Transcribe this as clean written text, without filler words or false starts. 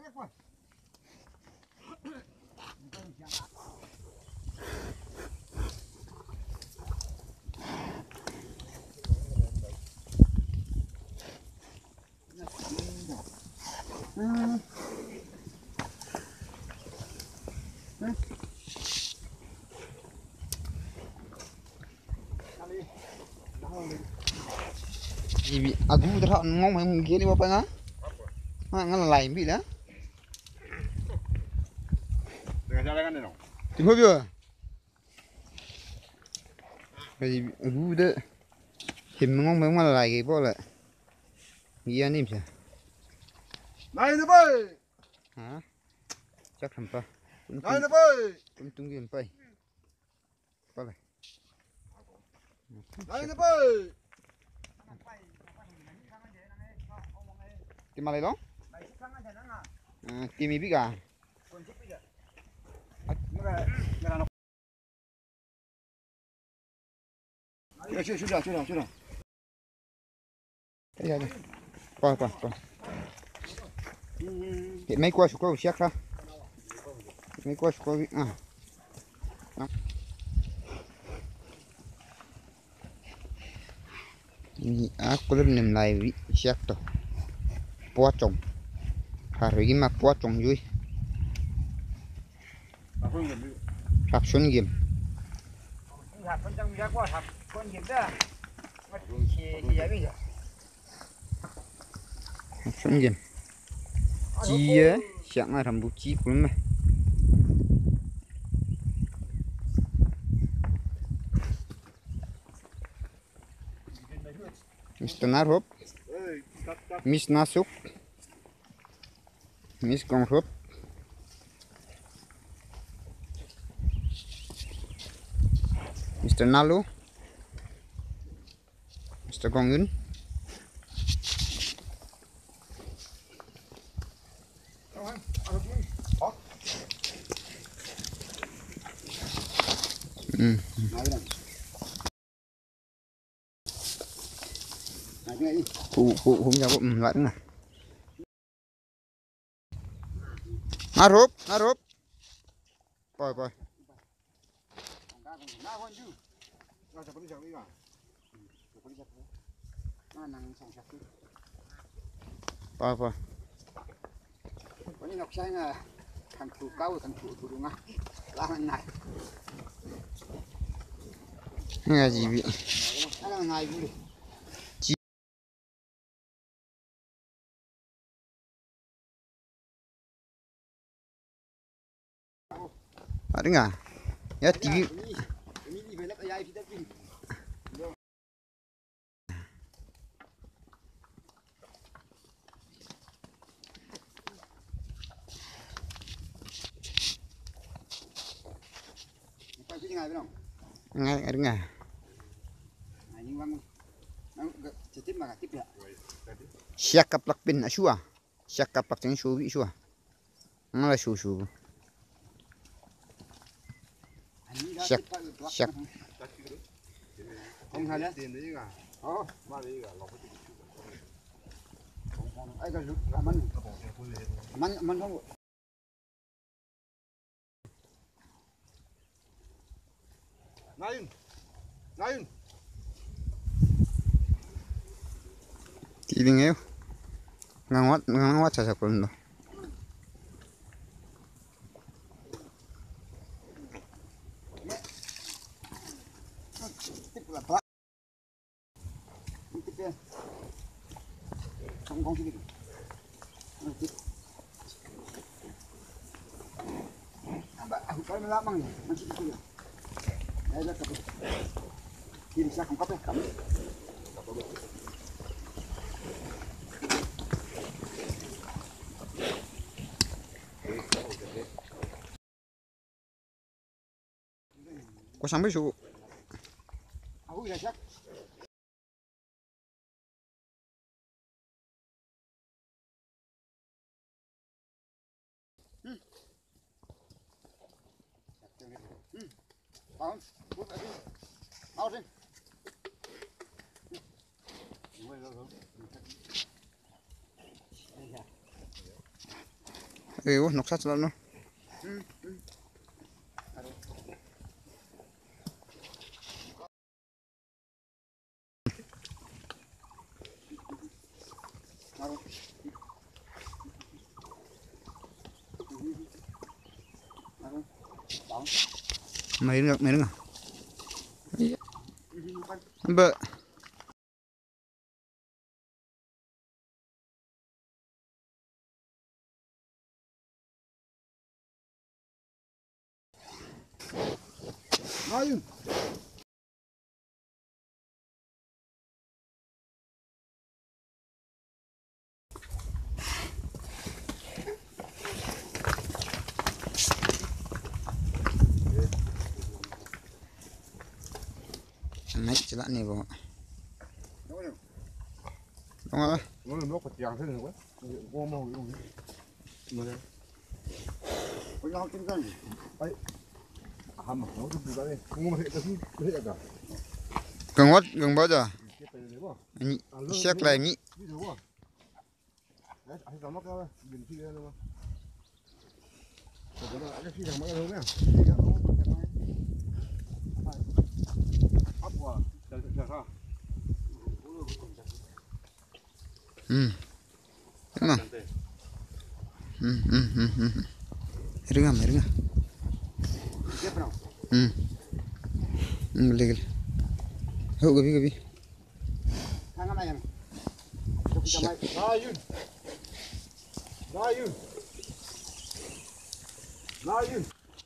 Ibi aku terhak ngomong yang gini apa ngah? Ngan lain bi lah. Dengan jalan ni dong. Tiba biar. Ibi aku dah him ngomong yang lain apa lah? Iya ni macam. Naik tu boy. Hah? Cak sampai. Naik tu boy. Tunggu sampai. Apa lah? Naik tu boy. Di mana dong? Tim ibi kah? Ya sudah. Ya. Apa. Mấy qua sụp siak ha. Mấy qua sụp ah. Ni aku lem nem lai wi siak to. Po chong. Hari ini mak po chong yui. Hap sun game. Hap con trong giá quá hap con game đó. Mất chi giá bây giờ. Hap sun game. Chia siang lah rambut cie kulum mah. Mr. Narhop, Miss Nasuk, Miss Gonghop, Mr. Nalu, Mr. Gongyun. Không nhau cũng vẫn nè. Narhop. Coi. Coi. Có những ngọc xanh là thằng thủ cao thằng thủ đúng không? Làm này. Nghe gì vậy? Làm này vui. Ada nggak? Ya TV. Ngay ada nggak? Siak kaplak pin asua. Siak kaplak yang suwi asua. Ngalah susu. Siak. Không hay tiền đấy cả. Mà đấy cả lọc cái. Ai cái là mình không. Nain. Tiling ayo. Ngawat saja kulun do. Không cái gì. Cái lá măng này, nó chỉ cái đây là cái kim sắc không có cái cắm. Có sampai suku. Aku ya sak. Bóng, bút lại đi. Mau đi. oh nok sat no. Mấy được à? Bợ. Ayun. Mấy chỉ lại này vào. Đúng rồi. Đúng rồi. Nó có chàng thế này quá. Cô mong luôn. Mà đây. Có nhau trên gần. Hầm nó cũng đây. Không có thể tới hết cả. Gần what gần bao giờ? Cái tay này quá. Xét lại nhỉ. Ví dụ quá. Đấy, anh tao mắc ra. Đừng phi lên luôn. Rồi đó cái phi thằng mắc luôn nha. Ấp qua. Chờ ha. Emang. Irga. Tiếp nào. Legal. Hậu gabi. Thang này này. Ayun.